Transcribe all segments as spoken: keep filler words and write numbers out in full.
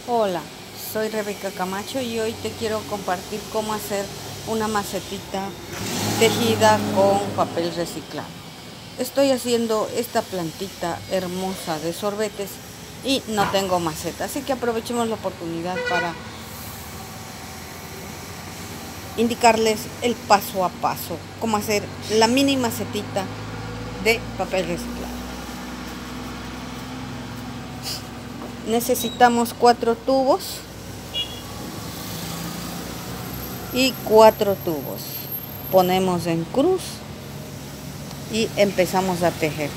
Hola, soy Rebeca Camacho y hoy te quiero compartir cómo hacer una macetita tejida con papel reciclado. Estoy haciendo esta plantita hermosa de sorbetes y no tengo maceta, así que aprovechemos la oportunidad para indicarles el paso a paso, cómo hacer la mini macetita de papel reciclado. Necesitamos cuatro tubos y cuatro tubos. Ponemos en cruz y empezamos a tejer.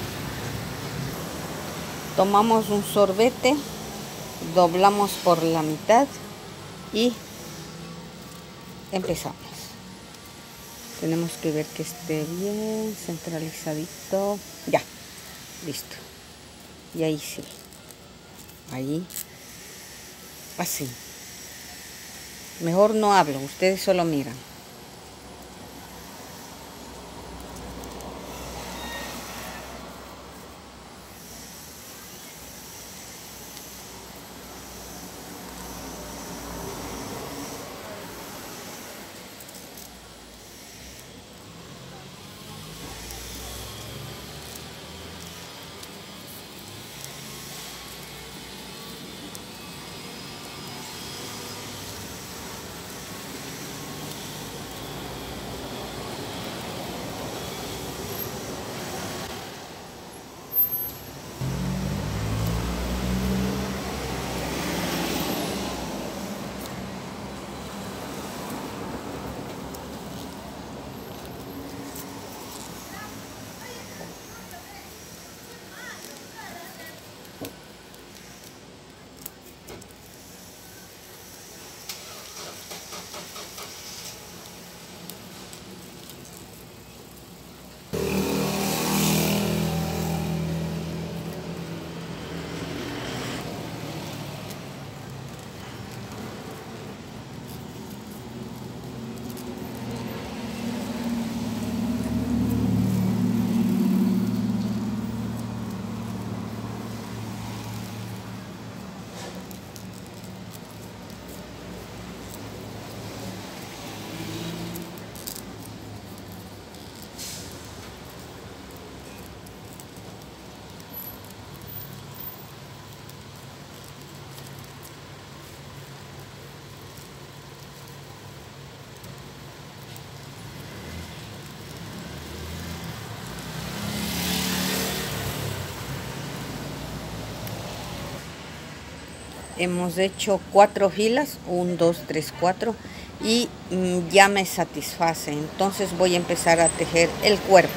Tomamos un sorbete, doblamos por la mitad y empezamos. Tenemos que ver que esté bien centralizadito. Ya, listo. Y ahí sí. Ahí, así. Mejor no hablo, ustedes solo miran. Hemos hecho cuatro filas, uno, dos, tres, cuatro, y mm, ya me satisface. Entonces voy a empezar a tejer el cuerpo.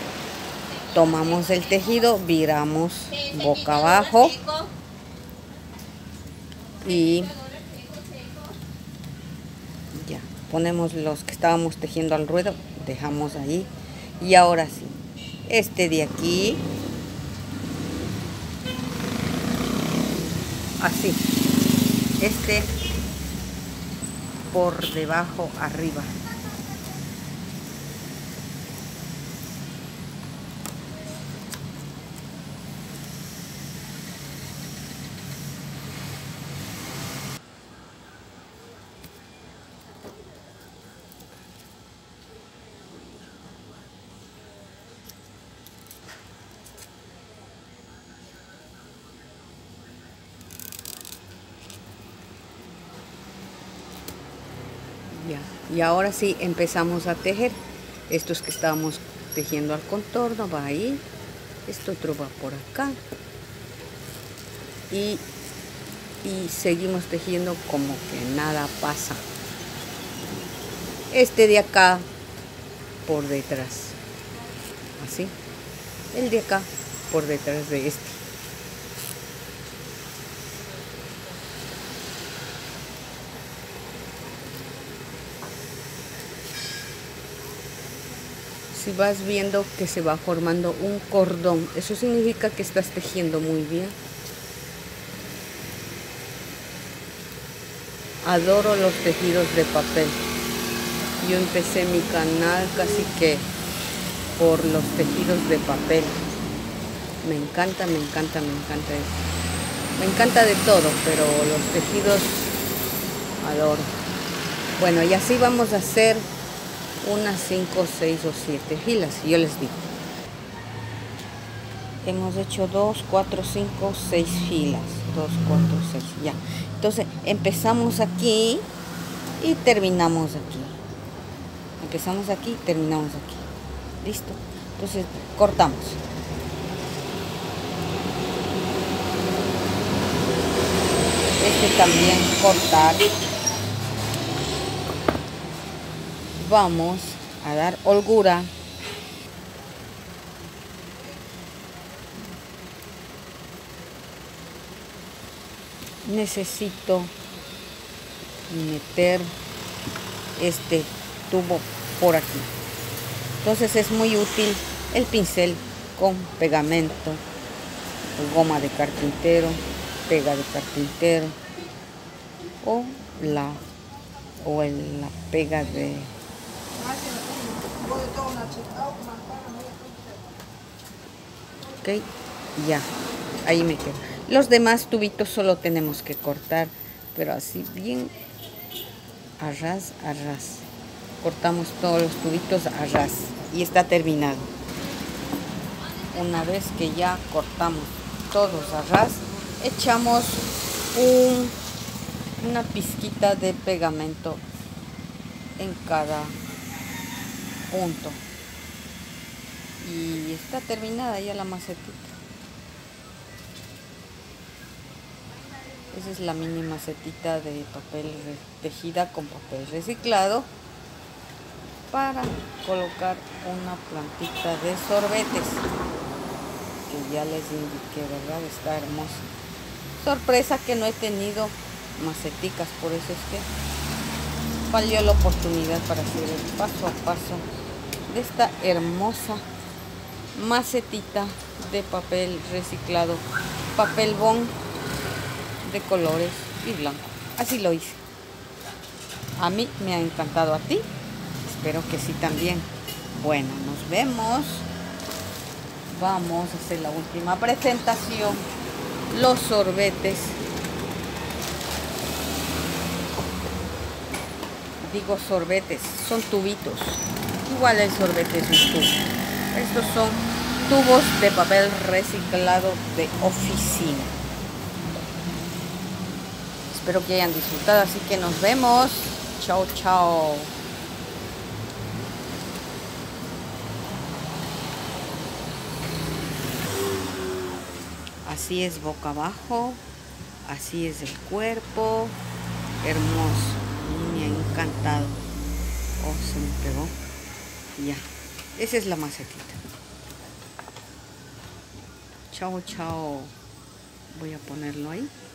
Tomamos el tejido, viramos boca abajo y ya ponemos los que estábamos tejiendo al ruedo, dejamos ahí. Y ahora sí, este de aquí, así. Este por debajo arriba. Ya. Y ahora sí empezamos a tejer. Estos que estábamos tejiendo al contorno va ahí, este otro va por acá y, y seguimos tejiendo como que nada pasa. Este de acá por detrás, así, el de acá por detrás de este. Si vas viendo que se va formando un cordón, eso significa que estás tejiendo muy bien. Adoro los tejidos de papel. Yo empecé mi canal casi que por los tejidos de papel. Me encanta, me encanta, me encanta eso. Me encanta de todo, pero los tejidos adoro. Bueno, y así vamos a hacer unas cinco, seis o siete filas, yo les digo. Hemos hecho dos, cuatro, cinco, seis filas. dos, cuatro, seis, ya. Entonces empezamos aquí y terminamos aquí. Empezamos aquí, terminamos aquí. Listo. Entonces cortamos. Este también cortar. Vamos a dar holgura. Necesito meter este tubo por aquí. Entonces es muy útil el pincel con pegamento, goma de carpintero, pega de carpintero o la o el, la pega de ok, ya, ahí me quedo. Los demás tubitos solo tenemos que cortar, pero así bien a ras, a ras. Cortamos todos los tubitos a ras y está terminado. Una vez que ya cortamos todos a ras, echamos un, una pizquita de pegamento en cada punto. Y está terminada ya la macetita. Esa es la mini macetita de papel tejida con papel reciclado para colocar una plantita de sorbetes que ya les indiqué, ¿verdad? Está hermosa. Sorpresa que no he tenido maceticas, por eso es que valió la oportunidad para hacer el paso a paso de esta hermosa macetita de papel reciclado, papel bond de colores y blanco. Así lo hice. A mí me ha encantado, a ti espero que sí también. Bueno, nos vemos. Vamos a hacer la última presentación. Los sorbetes, digo sorbetes, son tubitos. Igual el sorbete es un tubo. Estos son tubos de papel reciclado de oficina. Espero que hayan disfrutado, así que nos vemos. Chao, chao. Así es boca abajo, así es el cuerpo. Hermoso, me ha encantado. Oh, se me pegó. Ya, esa es la macetita. Chao, chao. Voy a ponerlo ahí.